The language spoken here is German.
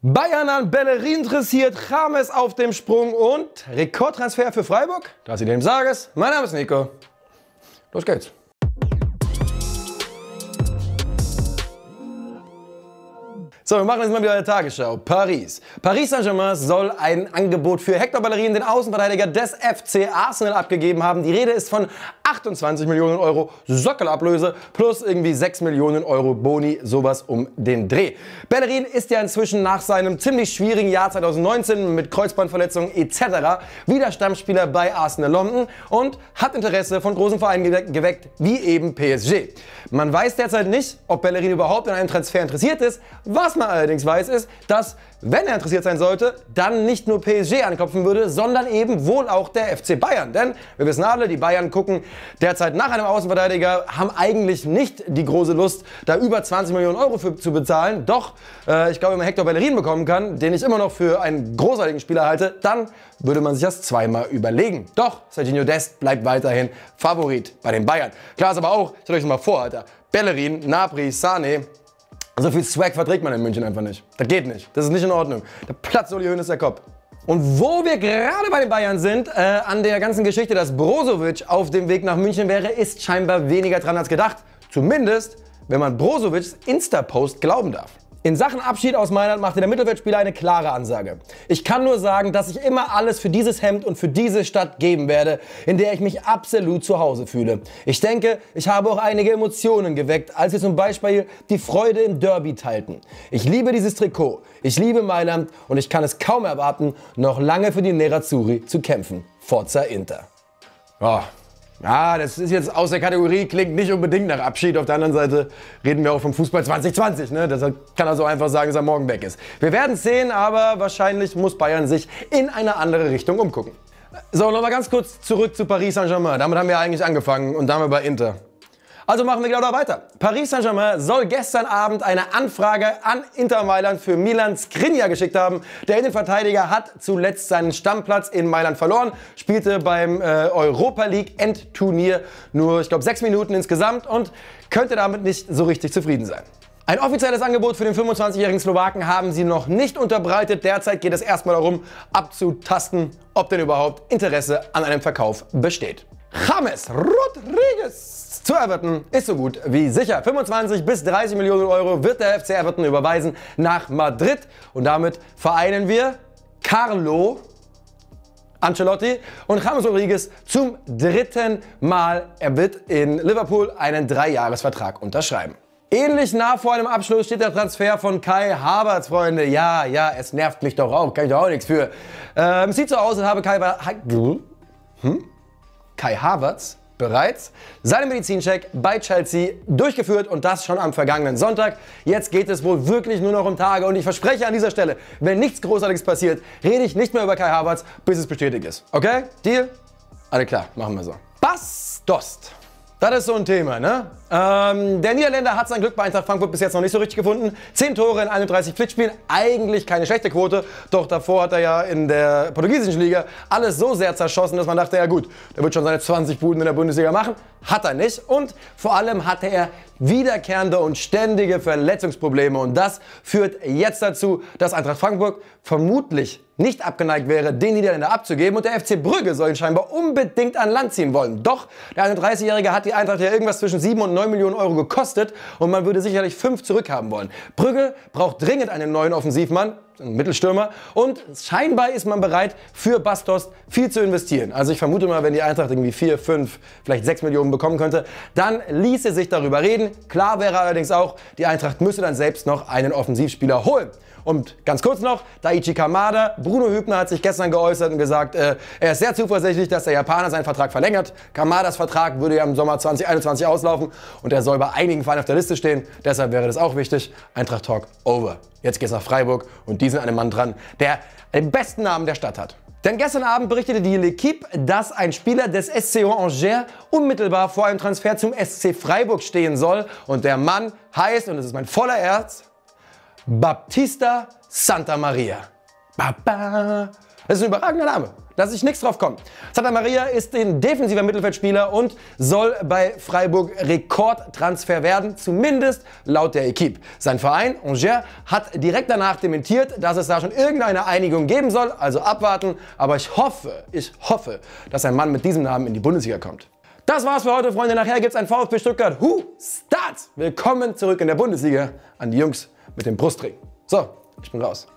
Bayern an Bellerin interessiert, James auf dem Sprung und Rekordtransfer für Freiburg? Das ich dem Sages. Mein Name ist Nico. Los geht's. So, wir machen jetzt mal wieder eine Tagesschau. Paris Saint-Germain soll ein Angebot für Hector Bellerin, den Außenverteidiger des FC Arsenal, abgegeben haben. Die Rede ist von 28 Millionen Euro Sockelablöse plus irgendwie 6 Millionen Euro Boni, sowas um den Dreh. Bellerin ist ja inzwischen nach seinem ziemlich schwierigen Jahr 2019 mit Kreuzbandverletzungen etc. wieder Stammspieler bei Arsenal London und hat Interesse von großen Vereinen geweckt, wie eben PSG. Man weiß derzeit nicht, ob Bellerin überhaupt an einem Transfer interessiert ist. Was man allerdings weiß, ist, dass, wenn er interessiert sein sollte, dann nicht nur PSG anklopfen würde, sondern eben wohl auch der FC Bayern. Denn wir wissen alle, die Bayern gucken derzeit nach einem Außenverteidiger, haben eigentlich nicht die große Lust, da über 20 Millionen Euro für zu bezahlen. Doch, ich glaube, wenn man Hector Bellerin bekommen kann, den ich immer noch für einen großartigen Spieler halte, dann würde man sich das zweimal überlegen. Doch, Serginho Dest bleibt weiterhin Favorit bei den Bayern. Klar ist aber auch, stellt euch das mal vor, Alter, Bellerin, Gnabry, Sané. So viel Swag verträgt man in München einfach nicht. Das geht nicht. Das ist nicht in Ordnung. Da platzt Uli Hoeneß der Kopf. Und wo wir gerade bei den Bayern sind, an der ganzen Geschichte, dass Brozovic auf dem Weg nach München wäre, ist scheinbar weniger dran als gedacht. Zumindest, wenn man Brozovics Insta-Post glauben darf. In Sachen Abschied aus Mailand machte der Mittelfeldspieler eine klare Ansage. Ich kann nur sagen, dass ich immer alles für dieses Hemd und für diese Stadt geben werde, in der ich mich absolut zu Hause fühle. Ich denke, ich habe auch einige Emotionen geweckt, als wir zum Beispiel die Freude im Derby teilten. Ich liebe dieses Trikot, ich liebe Mailand und ich kann es kaum erwarten, noch lange für die Nerazzurri zu kämpfen. Forza Inter. Oh. Ja, das ist jetzt aus der Kategorie, klingt nicht unbedingt nach Abschied. Auf der anderen Seite reden wir auch vom Fußball 2020. Ne? Deshalb kann er so einfach sagen, dass er morgen weg ist. Wir werden es sehen, aber wahrscheinlich muss Bayern sich in eine andere Richtung umgucken. So, nochmal ganz kurz zurück zu Paris Saint-Germain. Damit haben wir eigentlich angefangen und damit bei Inter. Also machen wir genau da weiter. Paris Saint-Germain soll gestern Abend eine Anfrage an Inter Mailand für Milan Skriniar geschickt haben. Der Innenverteidiger hat zuletzt seinen Stammplatz in Mailand verloren, spielte beim Europa League Endturnier nur, ich glaube, 6 Minuten insgesamt und könnte damit nicht so richtig zufrieden sein. Ein offizielles Angebot für den 25-jährigen Slowaken haben sie noch nicht unterbreitet. Derzeit geht es erstmal darum, abzutasten, ob denn überhaupt Interesse an einem Verkauf besteht. James Rodriguez zu Everton ist so gut wie sicher. 25 bis 30 Millionen Euro wird der FC Everton überweisen nach Madrid. Und damit vereinen wir Carlo Ancelotti und James Rodriguez zum 3. Mal. Er wird in Liverpool einen 3-Jahres-Vertrag unterschreiben. Ähnlich nah vor einem Abschluss steht der Transfer von Kai Havertz, Freunde. Ja, es nervt mich doch auch, kann ich doch auch nichts für. Sieht so aus, als habe Kai Havertz bereits seinen Medizincheck bei Chelsea durchgeführt und das schon am vergangenen Sonntag. Jetzt geht es wohl wirklich nur noch um Tage und ich verspreche an dieser Stelle, wenn nichts Großartiges passiert, rede ich nicht mehr über Kai Havertz, bis es bestätigt ist. Okay? Deal? Alle klar, machen wir so. Bas Dost. Das ist so ein Thema, ne? Der Niederländer hat sein Glück bei Eintracht Frankfurt bis jetzt noch nicht so richtig gefunden. 10 Tore in 31 Pflichtspielen, eigentlich keine schlechte Quote. Doch davor hat er ja in der portugiesischen Liga alles so sehr zerschossen, dass man dachte, ja gut, der wird schon seine 20 Buden in der Bundesliga machen. Hat er nicht. Und vor allem hatte er wiederkehrende und ständige Verletzungsprobleme. Und das führt jetzt dazu, dass Eintracht Frankfurt vermutlich nicht abgeneigt wäre, den Niederländer abzugeben. Und der FC Brügge soll ihn scheinbar unbedingt an Land ziehen wollen. Doch der 31-Jährige hat die Eintracht ja irgendwas zwischen 7 und 9 Millionen Euro gekostet. Und man würde sicherlich 5 zurückhaben wollen. Brügge braucht dringend einen neuen Offensivmann, einen Mittelstürmer. Und scheinbar ist man bereit, für Bas Dost viel zu investieren. Also ich vermute mal, wenn die Eintracht irgendwie 4, 5, vielleicht 6 Millionen bekommen könnte, dann ließe sich darüber reden. Klar wäre allerdings auch, die Eintracht müsste dann selbst noch einen Offensivspieler holen. Und ganz kurz noch, Daichi Kamada, Bruno Hübner hat sich gestern geäußert und gesagt, er ist sehr zuversichtlich, dass der Japaner seinen Vertrag verlängert. Kamadas Vertrag würde ja im Sommer 2021 auslaufen und er soll bei einigen Vereinen auf der Liste stehen. Deshalb wäre das auch wichtig. Eintracht Talk over. Jetzt geht's nach Freiburg und die sind an einem Mann dran, der den besten Namen der Stadt hat. Denn gestern Abend berichtete die L'Équipe, dass ein Spieler des SCO Angers unmittelbar vor einem Transfer zum SC Freiburg stehen soll. Und der Mann heißt, und es ist mein voller Ernst, Baptista Santamaria. Das ist ein überragender Name. Lass ich nichts drauf kommen. Santa Maria ist ein defensiver Mittelfeldspieler und soll bei Freiburg Rekordtransfer werden, zumindest laut der Equipe. Sein Verein, Angers, hat direkt danach dementiert, dass es da schon irgendeine Einigung geben soll, also abwarten. Aber ich hoffe, dass ein Mann mit diesem Namen in die Bundesliga kommt. Das war's für heute, Freunde. Nachher gibt's ein VfB Stuttgart Start. Willkommen zurück in der Bundesliga an die Jungs mit dem Brustring. So, ich bin raus.